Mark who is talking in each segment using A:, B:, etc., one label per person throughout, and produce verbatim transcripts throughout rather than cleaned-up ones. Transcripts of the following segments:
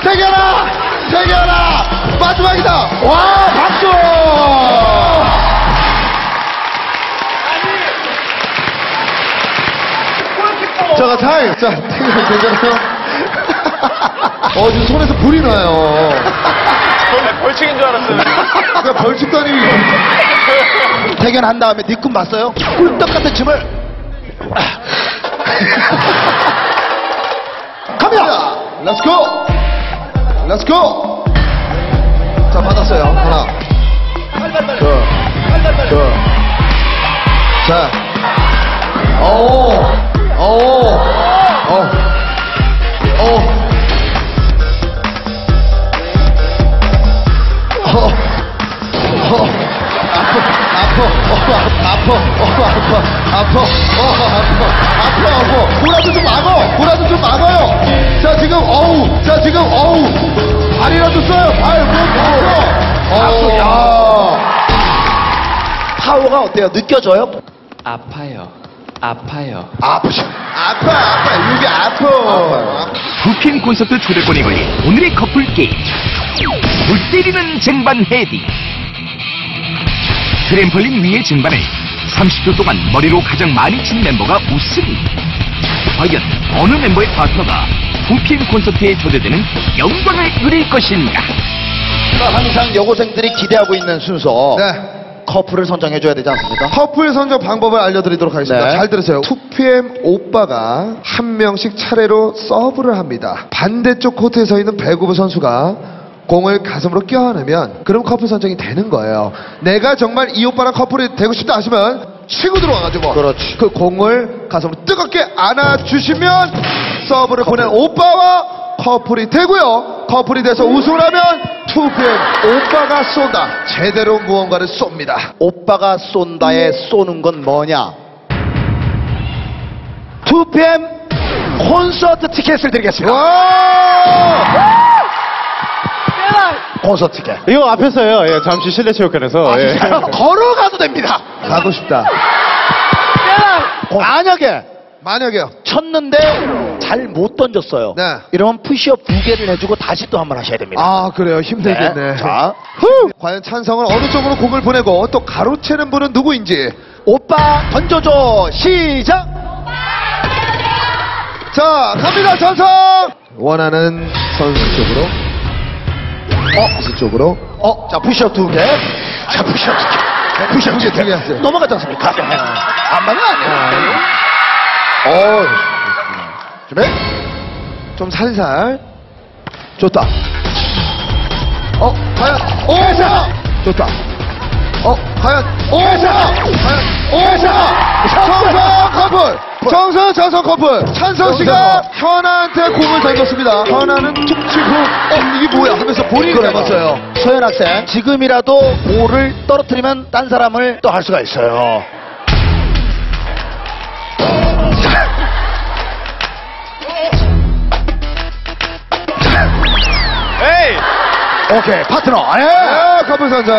A: 태견아! 태견아! 마지막이다! 와, 박수! 자, 타임! 자, 태견 괜찮아요? 어, 지금 손에서 불이 나요.
B: 벌칙인 줄 알았어요.
A: 그냥 벌칙도 아니고.
C: 대견한 다음에 네 꿈 봤어요? 꿀떡 같은 춤을.
A: 갑니다! 렛츠고! 렛츠고! 자, 받았어요. 하나. 둘. 둘. 자. 오. 오. 오. 오. 어, 어, 아파, 아파, 어, 아파, 어, 아파, 아파, 어, 아파, 아파, 아파. 보라도 좀 막어, 보라도 좀 막아요. 자, 지금, 어우, 자, 지금, 어우, 발이라도 써요, 발, 뭐, 박수, 야.
C: 파워가 어때요? 느껴져요?
B: 아파요. 아파요.
A: 아프셔. 아파, 아파, 이게 아파. 아파.
D: 부핀 콘서트 초대권에 걸린 오늘의 커플 게임. 물 때리는 쟁반 헤디. 트램펄린 위의 쟁반을 삼십 초 동안 머리로 가장 많이 친 멤버가 우승. 과연 어느 멤버의 파트너가 부핀 콘서트에 초대되는 영광을 누릴 것인가?
C: 항상 여고생들이 기대하고 있는 순서.
A: 네.
C: 커플을 선정해줘야 되지 않습니까?
A: 커플 선정 방법을 알려드리도록 하겠습니다.
C: 네.
A: 잘 들으세요. 투피엠 오빠가 한 명씩 차례로 서브를 합니다. 반대쪽 코트에 서 있는 배구부 선수가 공을 가슴으로 껴안으면 그럼 커플 선정이 되는 거예요. 내가 정말 이 오빠랑 커플이 되고 싶다 하시면 치고 들어와가지고
C: 그렇지.
A: 그 공을 가슴으로 뜨겁게 안아주시면 서브를 보낸 오빠와 커플이 되고요. 커플이 돼서 우승을 하면 투피엠 오빠가 쏜다. 제대로 무언가를 쏩니다.
C: 오빠가 쏜다에 쏘는 건 뭐냐? 투피엠 콘서트 티켓을 드리겠습니다.
A: 와!
C: 콘서트 티켓.
B: 이거 앞에서요. 예, 잠시 실내체육관에서. 예.
C: 걸어가도 됩니다.
A: 가고 싶다.
C: 만약에
A: 만약에요.
C: 쳤는데 잘 못 던졌어요.
A: 네.
C: 이러면 푸시업 두 개를 해주고 다시 또 한 번 하셔야 됩니다.
A: 아, 그래요. 힘들겠네.
C: 네. 자,
A: 후! 과연 찬성을 어느 쪽으로 공을 보내고 또 가로채는 분은 누구인지.
C: 오빠 던져줘. 시작.
A: 자, 갑니다. 찬성! 원하는 선수 쪽으로. 어, 선수 쪽으로.
C: 어, 자 푸시업 두 개. 자 푸시업 두 개. 푸시업 두
A: 두개
C: 개.
A: 하세요.
C: 넘어갔지 않습니까? 안 맞는 아니에요.
A: 어, 준비? 좀 살살. 좋다. 어, 과연. 오, 자! 좋다. 어, 과연. 오, 자! 과연. 오, 자! 정성 커플! 정성, 정성 커플! 찬성 씨가 현아한테 공을 던졌습니다. 현아는 툭 치고, 어, 이게 뭐야? 하면서 본인이 잡았어요.
C: 소연 학생, 지금이라도 볼을 떨어뜨리면 딴 사람을 또 할 수가 있어요.
B: 에이!
C: 오케이, 파트너. 예.
A: 네, 커플 선정.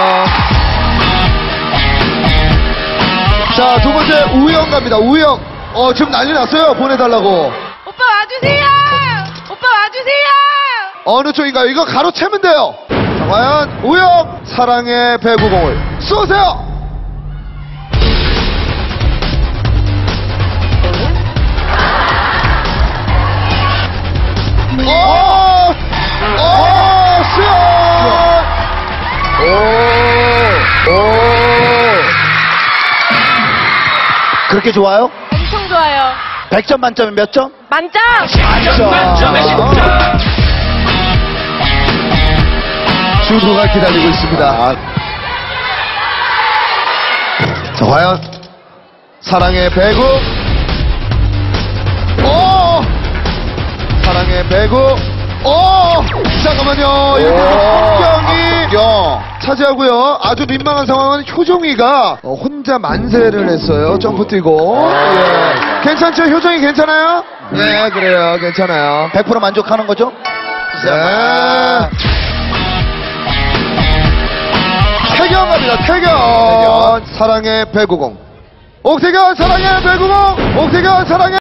A: 자, 두 번째 우영 갑니다. 우영. 어, 지금 난리 났어요. 보내달라고.
E: 오빠 와주세요! 오빠 와주세요!
A: 어느 쪽인가요? 이거 가로채면 돼요. 자, 과연 우영 사랑의 배구공을 쏘세요. 오! 오! 수영! 오! 오!
C: 그렇게 좋아요?
E: 엄청 좋아요.
C: 백 점 만점에 몇 점?
E: 만점!
A: 주소가 기다리고 있습니다. 자, 과연 사랑의 배구. 오! 사랑의 배구. 오! 잠깐만요. 이렇게 홍경이 차지하고요. 아주 민망한 상황은 효정이가 어, 혼자 만세를 했어요. 점프 뛰고. 예. 괜찮죠? 효정이 괜찮아요? 네, 그래요. 괜찮아요.
C: 백 퍼센트 만족하는 거죠?
A: 네. 태경 갑니다. 태경. 사랑의 배구공. 옥태경 사랑의 배구공. 옥태경 사랑의